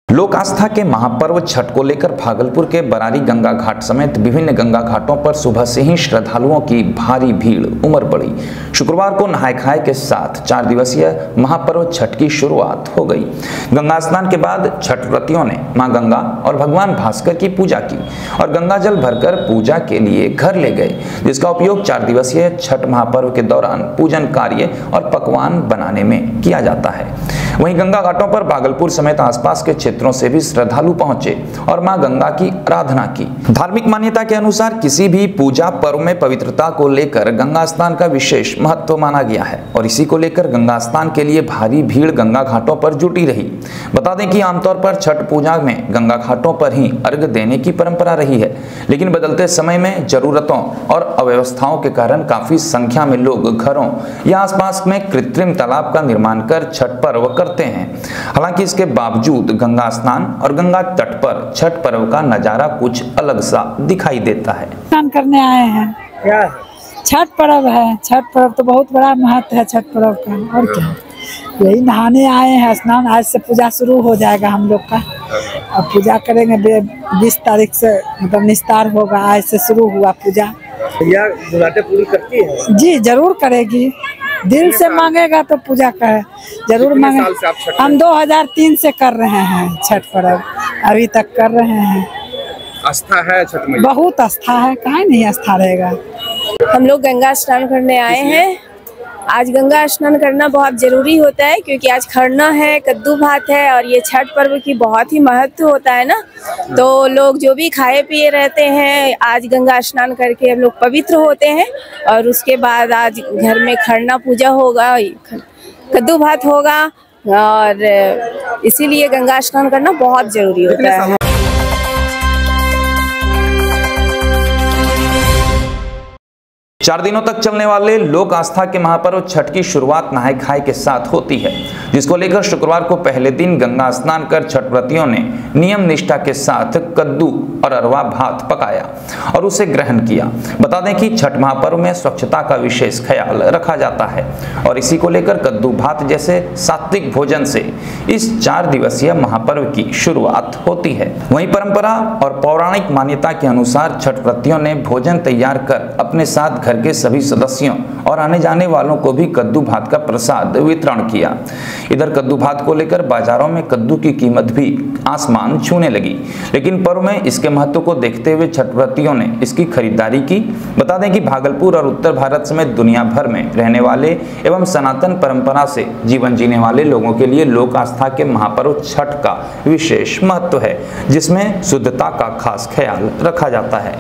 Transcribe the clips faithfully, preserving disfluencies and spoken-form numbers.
लोक आस्था के महापर्व छठ को लेकर भागलपुर के बरारी गंगा घाट समेत विभिन्न गंगा घाटों पर सुबह से ही श्रद्धालुओं की भारी भीड़ उमड़ पड़ी। शुक्रवार को नहाय खाए के साथ चार दिवसीय महापर्व छठ की शुरुआत हो गई। गंगा स्नान के बाद छठ व्रतियों ने मां गंगा और भगवान भास्कर की पूजा की और गंगा जल भरकर पूजा के लिए घर ले गए, जिसका उपयोग चार दिवसीय छठ महापर्व के दौरान पूजन कार्य और पकवान बनाने में किया जाता है। वहीं गंगा घाटों पर भागलपुर समेत आसपास के क्षेत्रों से भी श्रद्धालु पहुंचे और मां गंगा की आराधना की। धार्मिक मान्यता के अनुसार किसी भी पूजा पर्व में पवित्रता को लेकर गंगा स्नान का विशेष महत्व माना गया है और इसी को लेकर गंगा स्नान के लिए भारी भीड़ गंगा घाटों पर जुटी रही। बता दें कि आमतौर पर छठ पूजा में गंगा घाटों पर ही अर्घ देने की परंपरा रही है, लेकिन बदलते समय में जरूरतों और अव्यवस्थाओं के कारण काफी संख्या में लोग घरों या आसपास में कृत्रिम तालाब का निर्माण कर छठ पर्व करते हैं। हालांकि इसके बावजूद गंगा स्नान और गंगा तट पर छठ पर्व का नजारा कुछ अलग सा दिखाई देता है। स्नान करने आए हैं, क्या छठ पर्व है। छठ पर्व तो बहुत बड़ा महत्व है छठ पर्व का, और क्या यही नहाने आए हैं। स्नान आज से पूजा शुरू हो जाएगा हम लोग का, और पूजा करेंगे बीस तारीख से, मतलब निस्तार होगा। आज से शुरू हुआ पूजा। भैया मुरादें पूरी करती है? जी जरूर करेगी, दिल से मांगेगा तो पूजा करे जरूर मांगे। हम दो हज़ार तीन से कर रहे हैं छठ पर्व, अभी तक कर रहे हैं। आस्था है छठ में? बहुत आस्था है, काहे नहीं आस्था रहेगा। हम लोग गंगा स्नान करने आए हैं। आज गंगा स्नान करना बहुत जरूरी होता है क्योंकि आज खरना है, कद्दू भात है और ये छठ पर्व की बहुत ही महत्व होता है ना। तो लोग जो भी खाए पिए रहते हैं, आज गंगा स्नान करके हम लोग पवित्र होते हैं और उसके बाद आज घर में खरना पूजा होगा, कद्दू भात होगा और इसीलिए गंगा स्नान करना बहुत जरूरी होता है। चार दिनों तक चलने वाले लोक आस्था के महापर्व छठ की शुरुआत नहाय खाए के साथ होती है, जिसको लेकर शुक्रवार को पहले दिन गंगा स्नान कर छठ व्रतियों ने नियम निष्ठा के साथ कद्दू और अरवा भात पकाया और उसे ग्रहण किया। बता दें कि छठ महापर्व में स्वच्छता का विशेष ख्याल रखा जाता है और इसी को लेकर कद्दू भात जैसे सात्विक भोजन से इस चार दिवसीय महापर्व की शुरुआत होती है। वहीं परंपरा और पौराणिक मान्यता के अनुसार छठ व्रतियों ने भोजन तैयार कर अपने साथ घर के सभी सदस्यों और आने जाने वालों को भी कद्दू भात का प्रसाद वितरण किया। इधर कद्दू भात को लेकर बाजारों में कद्दू की कीमत भी आसमान छूने लगी, लेकिन पर्व में इसके महत्व को देखते हुए छठ व्रतियों ने इसकी खरीदारी की। बता दें कि भागलपुर और उत्तर भारत समेत दुनिया भर में रहने वाले एवं सनातन परंपरा से जीवन जीने वाले लोगों के लिए लोक आस्था के महापर्व छठ का विशेष महत्व है, जिसमें शुद्धता का खास ख्याल रखा जाता है।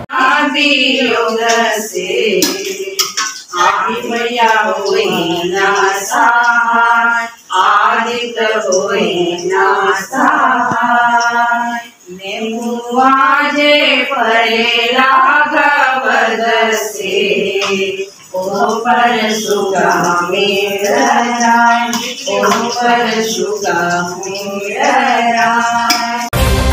आदि मैया होई ना सहाय, आदित्य होई ना सहाय, नेमुआ जे परे राघवद से, ओ पर सुगा मेरा राय, ओ पर सुगा मेरा राय।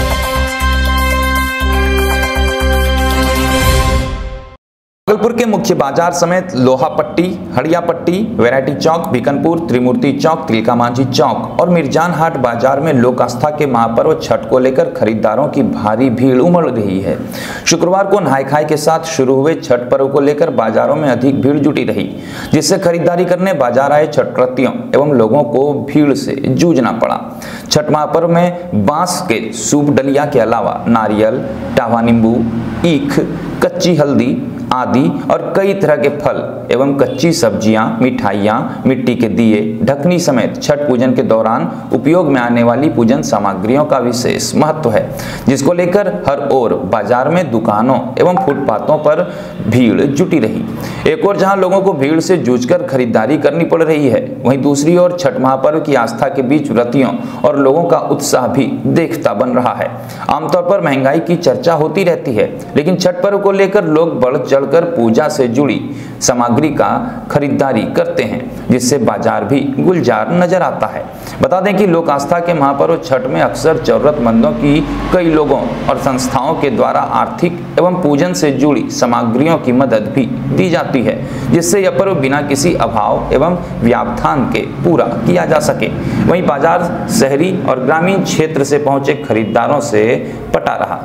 भागलपुर के मुख्य बाजार समेत लोहापट्टी, हड़ियापट्टी, वैरायटी चौक, बीकनपुर, त्रिमूर्ति चौक, तिलका मांझी चौक और मिर्जान हाट बाजार में लोक आस्था के महापर्व छठ को लेकर खरीदारों की भारी भीड़ उमड़ रही है। शुक्रवार को नहाय खाए के साथ शुरू हुए छठ पर्व को लेकर बाजारों में अधिक भीड़ जुटी रही, जिससे खरीदारी करने बाजार आए छठ व्रतियों एवं लोगों को भीड़ से जूझना पड़ा। छठ महापर्व में बांस के सूप डलिया के अलावा नारियल, टावा नींबू, ईख, कच्ची हल्दी आदि और कई तरह के फल एवं कच्ची सब्जियां, मिठाइयां, मिट्टी के दिए, ढकनी समेत छठ पूजन के दौरान उपयोग में आने वाली पूजन सामग्रियों का विशेष महत्व है, जिसको लेकर हर ओर बाजार में दुकानों एवं फुटपाथों पर भीड़ जुटी रही। एक ओर जहां लोगों को भीड़ से जूझकर खरीदारी करनी पड़ रही है, वहीं दूसरी ओर छठ महापर्व की आस्था के बीच व्रतियों और लोगों का उत्साह भी देखता बन रहा है। आमतौर पर महंगाई की चर्चा होती रहती है, लेकिन छठ पर्व को लेकर लोग बढ़ चढ़कर पूजा से जुड़ी सामग्री का खरीदारी करते हैं, जिससे बाजार भी गुलजार नजर आता है। बता दें कि लोक आस्था के महापर्व छठ में अक्सर जरूरतमंदों की कई लोगों और संस्थाओं के द्वारा आर्थिक एवं पूजन से जुड़ी सामग्रियों की मदद भी दी जाती है, जिससे यह पर्व बिना किसी अभाव एवं व्यवधान के पूरा किया जा सके। वहीं बाजार शहरी और ग्रामीण क्षेत्र से पहुंचे खरीदारों से पटा रहा।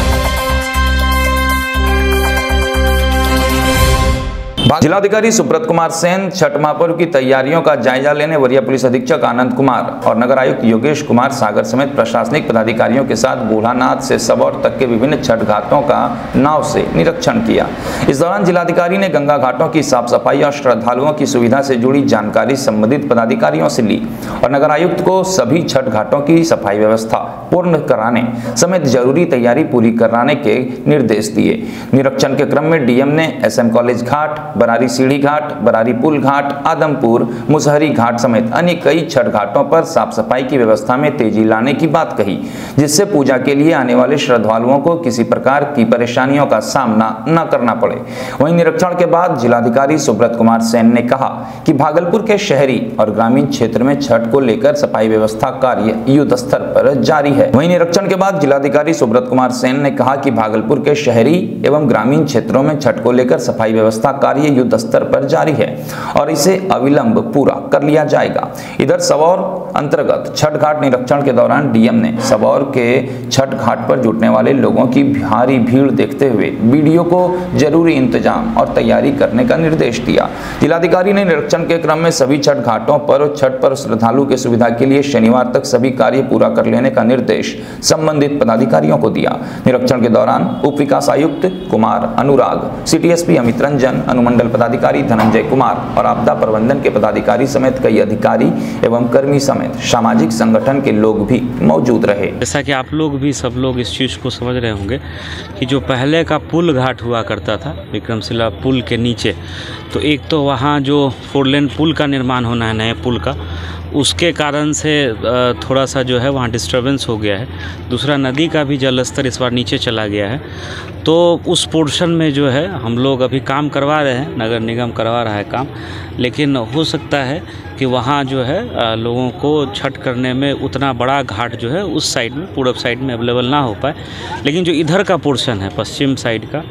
जिलाधिकारी सुब्रत कुमार सेन छठ महापर्व की तैयारियों का जायजा लेने वरीय पुलिस अधीक्षक आनंद कुमार और नगर आयुक्त योगेश कुमार सागर समेत प्रशासनिक पदाधिकारियों के साथ बूढ़ानाथ से सबौर तक के विभिन्न छठ घाटों का नाव से निरीक्षण किया। इस दौरान जिलाधिकारी ने गंगा घाटों की साफ सफाई और श्रद्धालुओं की सुविधा से जुड़ी जानकारी संबंधित पदाधिकारियों से ली और नगर आयुक्त को सभी छठ घाटों की सफाई व्यवस्था पूर्ण कराने समेत जरूरी तैयारी पूरी कराने के निर्देश दिए। निरीक्षण के क्रम में डीएम ने एसएम कॉलेज घाट, बरारी सीढ़ी घाट, बरारी पुल घाट, आदमपुर, मुसहरी घाट समेत अन्य कई छठ घाटों पर साफ सफाई की व्यवस्था में तेजी लाने की बात कही, जिससे पूजा के लिए आने वाले श्रद्धालुओं को किसी प्रकार की परेशानियों का सामना न करना पड़े। वहीं निरीक्षण के बाद जिलाधिकारी सुब्रत कुमार सेन ने कहा कि भागलपुर के शहरी और ग्रामीण क्षेत्र में छठ को लेकर सफाई व्यवस्था कार्य युद्ध स्तर पर जारी है। वहीं निरीक्षण के बाद जिलाधिकारी सुब्रत कुमार सेन ने कहा कि भागलपुर के शहरी एवं ग्रामीण क्षेत्रों में छठ को लेकर सफाई व्यवस्था कार्य युद्ध स्तर पर जारी है और इसे अविलंब पूरा कर लिया जाएगा। इधर सबौर अंतर्गत छठ घाट निरीक्षण के दौरान डीएम ने सबौर के छठ घाट पर जुटने वाले लोगों की भारी भीड़ देखते हुए बीडीओ को जरूरी इंतजाम और तैयारी करने का निर्देश दिया। जिलाधिकारी ने निरीक्षण के क्रम में सभी छठ घाटों पर छठ पर श्रद्धालु की सुविधा के लिए शनिवार तक सभी कार्य पूरा कर लेने का निर्देश संबंधित पदाधिकारियों को दिया। निरीक्षण के दौरान उप विकास आयुक्त कुमार अनुराग, सिटी एसपी अमित रंजन, अनुमंडल पदाधिकारी धनंजय कुमार और आपदा प्रबंधन के पदाधिकारी समेत कई अधिकारी एवं कर्मी समेत सामाजिक संगठन के लोग भी मौजूद रहे। जैसा कि आप लोग भी सब लोग इस चीज़ को समझ रहे होंगे कि जो पहले का पुल घाट हुआ करता था विक्रमशिला पुल के नीचे, तो एक तो वहाँ जो फोर लेन पुल का निर्माण होना है नए पुल का, उसके कारण से थोड़ा सा जो है वहाँ डिस्टर्बेंस हो गया है। दूसरा, नदी का भी जल स्तर इस बार नीचे चला गया है, तो उस पोर्शन में जो है हम लोग अभी काम करवा रहे हैं, नगर निगम करवा रहा है काम, लेकिन हो सकता है कि वहाँ जो है लोगों को छठ करने में उतना बड़ा घाट जो है उस साइड में, पूरब साइड में अवेलेबल ना हो पाए। लेकिन जो इधर का पोर्शन है पश्चिम साइड का,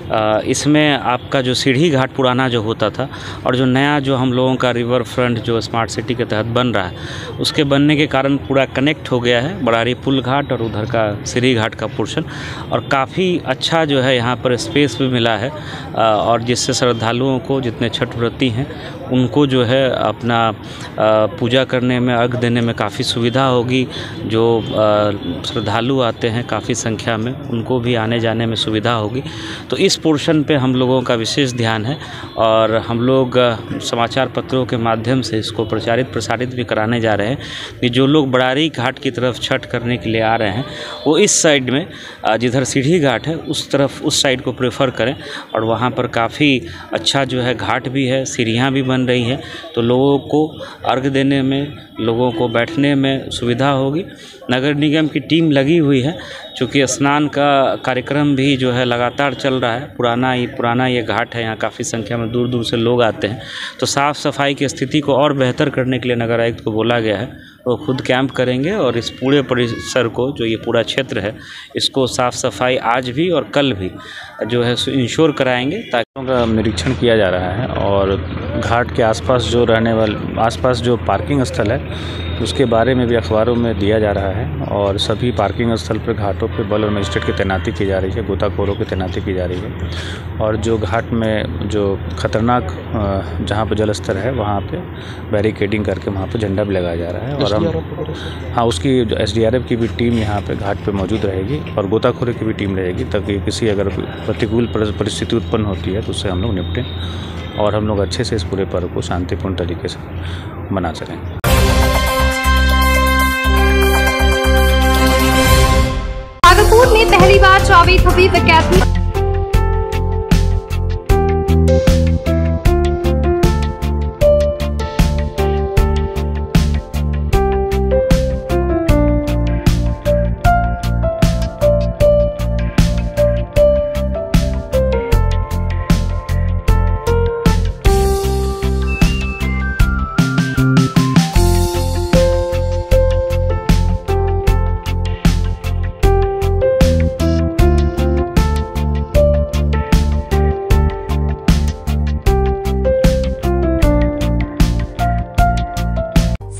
इसमें आपका जो सीढ़ी घाट पुराना जो होता था और जो नया जो हम लोगों का रिवर फ्रंट जो स्मार्ट सिटी के तहत बन रहा है, उसके बनने के कारण पूरा कनेक्ट हो गया है बरारी पुल घाट और उधर का सीढ़ी घाट का पोर्शन, और काफ़ी अच्छा जो है यहाँ पर स्पेस भी मिला है, और जिससे श्रद्धालुओं को, जितने छठ व्रती हैं उनको जो है अपना पूजा करने में, अर्घ देने में काफ़ी सुविधा होगी। जो श्रद्धालु आते हैं काफ़ी संख्या में, उनको भी आने जाने में सुविधा होगी। तो इस पोर्शन पे हम लोगों का विशेष ध्यान है और हम लोग समाचार पत्रों के माध्यम से इसको प्रचारित प्रसारित भी कराने जा रहे हैं कि जो लोग बरारी घाट की तरफ छठ करने के लिए आ रहे हैं वो इस साइड में, जिधर सीढ़ी घाट है उस तरफ, उस साइड को प्रेफर करें। और वहाँ पर काफ़ी अच्छा जो है घाट भी है, सीढ़ियाँ भी बन रही हैं, तो लोगों को अर्घ देने में, लोगों को बैठने में सुविधा होगी। नगर निगम की टीम लगी हुई है, चूँकि स्नान का कार्यक्रम भी जो है लगातार चल रहा है। पुराना ही पुराना ये घाट है, यहाँ काफ़ी संख्या में दूर दूर से लोग आते हैं, तो साफ़ सफाई की स्थिति को और बेहतर करने के लिए नगर आयुक्त को बोला गया है, वो खुद कैंप करेंगे और इस पूरे परिसर को, जो ये पूरा क्षेत्र है, इसको साफ़ सफाई आज भी और कल भी जो है इंश्योर कराएंगे, ताकि का निरीक्षण किया जा रहा है। और घाट के आसपास जो रहने वाले आसपास जो पार्किंग स्थल है उसके बारे में भी अखबारों में दिया जा रहा है, और सभी पार्किंग स्थल पर घाटों पे बल और मजिस्ट्रेट की तैनाती की जा रही है, गोताखोरों की तैनाती की जा रही है। और जो घाट में जो खतरनाक जहाँ पर जल स्तर है वहाँ पे बैरिकेडिंग करके वहाँ पे झंडा भी लगाया जा रहा है। और हम हाँ उसकी एस डी आर एफ की भी टीम यहाँ पे घाट पे मौजूद रहेगी और गोताखोरों की भी टीम रहेगी, ताकि किसी अगर प्रतिकूल परिस्थिति उत्पन्न होती है तो उससे हम लोग निपटें और हम लोग अच्छे से इस पूरे पर्व को शांतिपूर्ण तरीके से मना सकें। भागलपुर में पहली बार जावेद हबीब अकेडमी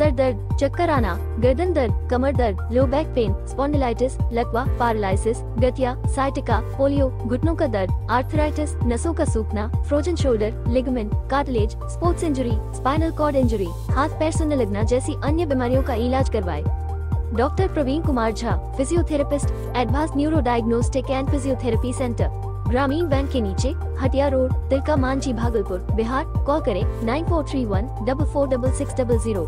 सर दर्द, चक्कर आना, गर्दन दर्द, कमर दर्द, लो बैक पेन, स्पॉन्डिलाइटिस, लकवा, पैरालिसिस, गठिया, साइटिका, पोलियो, घुटनों का दर्द, आर्थराइटिस, नसों का सूखना, frozen shoulder, ligament, cartilage, sports injury, spinal cord injury, हाथ पैर सुनने लगना जैसी अन्य बीमारियों का इलाज करवाए। Doctor Praveen Kumar Jha, physiotherapist, advance neuro diagnostic and physiotherapy centre, ग्रामीण बैंक के नीचे, हटिया रोड, तिलका मांझी, भागलपुर, बिहार। कॉल करें nine four three one double four double six double zero.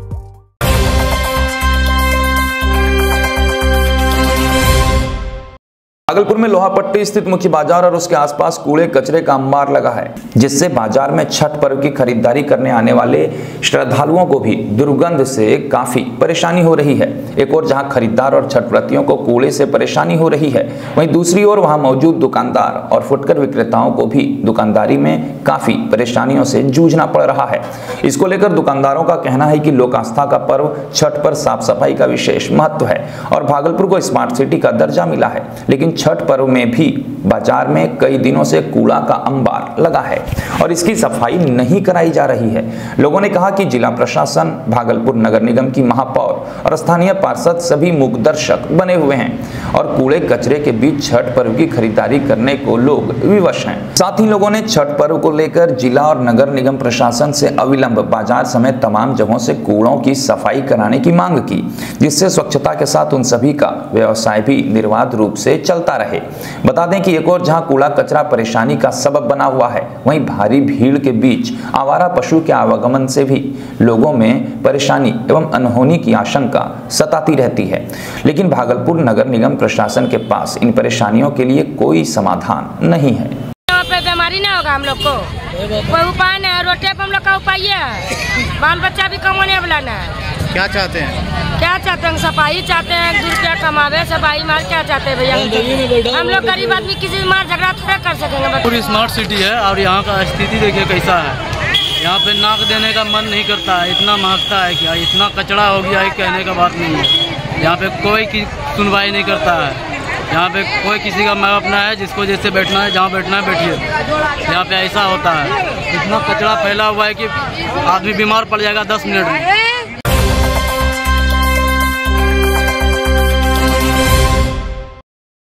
Bhagalpur में लोहा पट्टी स्थित मुख्य बाजार और उसके आसपास कूड़े कचरे का अंबार लगा है, जिससे बाजार में छठ पर्व की खरीदारी करने आने वाले श्रद्धालुओं को भी दुर्गंध से काफी परेशानी हो रही है। एक और जहां खरीदार और छठ व्रतियों को कूड़े से परेशानी हो रही है, वहीं दूसरी ओर वहां मौजूद दुकानदार और फुटकर विक्रेताओं को भी दुकानदारी में काफी परेशानियों से जूझना पड़ रहा है। इसको लेकर दुकानदारों का कहना है कि लोक आस्था का पर्व छठ पर साफ सफाई का विशेष महत्व है और भागलपुर को स्मार्ट सिटी का दर्जा मिला है, लेकिन छठ पर्व में भी बाजार में कई दिनों से कूड़ा का अंबार लगा है और इसकी सफाई नहीं कराई जा रही है। लोगों ने कहा कि जिला प्रशासन, भागलपुर नगर निगम की महापौर और स्थानीय पार्षद सभी मूकदर्शक बने हुए हैं और कूड़े कचरे के बीच छठ पर्व की खरीदारी करने को लोग विवश हैं। साथ ही लोगों ने छठ पर्व को लेकर जिला और नगर निगम प्रशासन से अविलंब बाजार समेत तमाम जगहों से कूड़ों की सफाई कराने की मांग की, जिससे स्वच्छता के साथ उन सभी का व्यवसाय भी निर्बाध रूप से चलता रहे। बता दें कि एक और जहां कूड़ा कचरा परेशानी का सबब बना हुआ है, वहीं भारी भीड़ के बीच आवारा पशु के आवागमन से भी लोगों में परेशानी एवं अनहोनी की आशंका सताती रहती है। लेकिन भागलपुर नगर निगम प्रशासन के पास इन परेशानियों के लिए कोई समाधान नहीं है। यहाँ पे बीमारी नहीं होगा हम लोग को, कोई उपाय नहीं है। रोटे पे हम लोग का उपाय है, बाल बच्चा भी कमाने वाला नहीं। क्या चाहते हैं? क्या चाहते हैं? सफाई चाहते हैं, दो रुपया कमावे, सफाई मार क्या चाहते हैं भैया? हम लोग गरीब आदमी किसी से मार झगड़ा थोड़ा कर सकेंगे। पूरी स्मार्ट सिटी है और यहाँ का स्थिति देखिए कैसा है। यहाँ पे नाक देने का मन नहीं करता है, इतना महकता है, क्या इतना कचरा हो गया है, कहने का बात नहीं है। यहाँ पे कोई की सुनवाई नहीं करता है। यहाँ पे कोई किसी का मैं अपना है, जिसको जैसे बैठना है, जहाँ बैठना है बैठिए। यहाँ पे ऐसा होता है, इतना कचरा फैला हुआ है कि आदमी बीमार पड़ जाएगा दस मिनट में।